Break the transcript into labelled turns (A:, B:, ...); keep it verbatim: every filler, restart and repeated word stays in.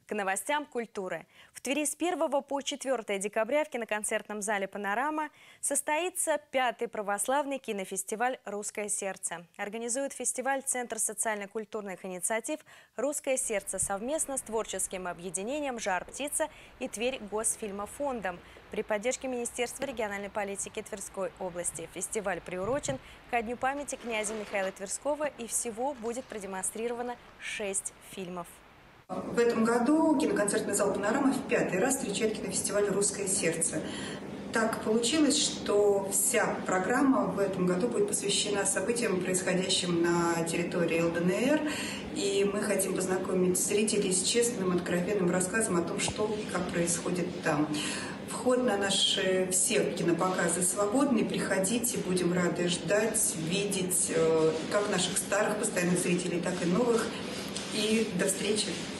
A: К новостям культуры. В Твери с первого по четвёртое декабря в киноконцертном зале «Панорама» состоится пятый православный кинофестиваль «Русское сердце». Организует фестиваль Центр социально-культурных инициатив «Русское сердце» совместно с творческим объединением «Жар-птица» и Тверь Госфильмофондом. При поддержке Министерства региональной политики Тверской области фестиваль приурочен ко Дню памяти князя Михаила Тверского, и всего будет продемонстрировано шесть фильмов.
B: В этом году киноконцертный зал «Панорама» в пятый раз встречает кинофестиваль «Русское сердце». Так получилось, что вся программа в этом году будет посвящена событиям, происходящим на территории эл дэ эн эр. И мы хотим познакомить зрителей с честным, откровенным рассказом о том, что и как происходит там. Вход на наши все кинопоказы свободный. Приходите, будем рады ждать, видеть как наших старых постоянных зрителей, так и новых. И до встречи!